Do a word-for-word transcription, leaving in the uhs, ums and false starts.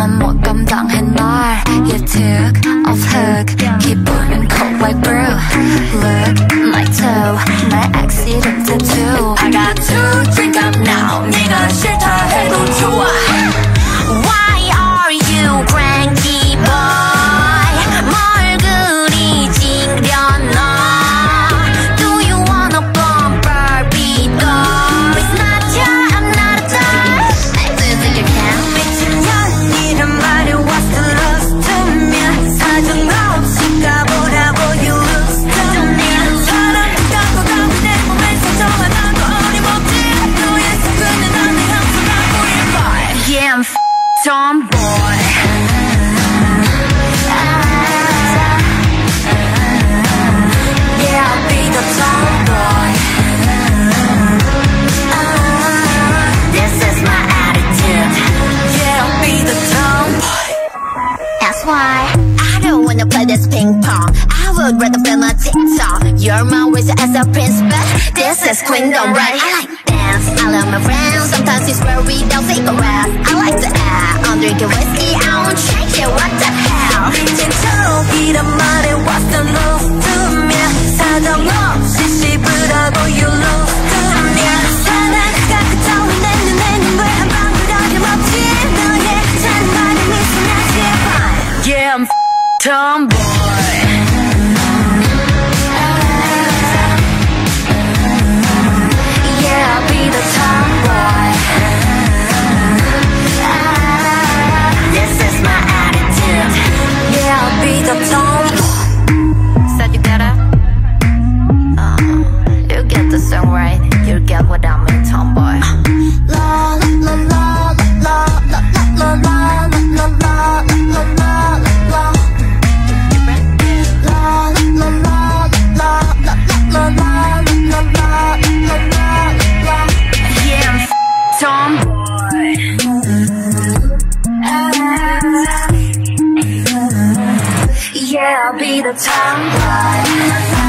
난 못 감당해 널. You took off hook, 기분은 cold like brew. Look my toe, my accident tattoo. I got to drink up now. 네가 싫다 해도 좋아. Why are you cranky boy? 뭘 그리 찡겨너? Do you wanna bump Barbie doll? It's not your, I'm not a doll. I do think you can. 미친년이란 말이 what's the loss to me? 사정없이 가보라고 you lose to me. 사랑을 갖고 가고 내 몸에 상처가 나고 어림없지. 너의 속근은 안에 함수라고 boy. Yeah, I'm f***ing tomboy. Yeah, I'll be the tomboy. This is my attitude. Yeah, I'll be the tomboy. That's why I don't wanna play this ping pong. I would rather film a TikTok. You're my wizard as a prince, but this is queendom, right? I like dance, I love my friends. Sometimes we swear we don't cigarettes. I like to act, I'm drinking whiskey. I won't change it, what the hell? 진짜로이란 말에 what's the love to me? 사정없이 씹으라고 you lose to me. 사나이가 그저위 내 눈에 눈물 한 방울 어림없지. 너의 잔말에 미소나지. Yeah, I'm f***ing tomboy. Yeah, I'll be the tomboy. This is my attitude. Yeah, I'll be the tomboy. Said you get it? Uh, you get the song right. You get what I mean, tomboy. La la la la la la la la la la la la la. La la la la la la la la la la. Yeah, I'm f***ing tomboy. Yeah, I'll be the tomboy.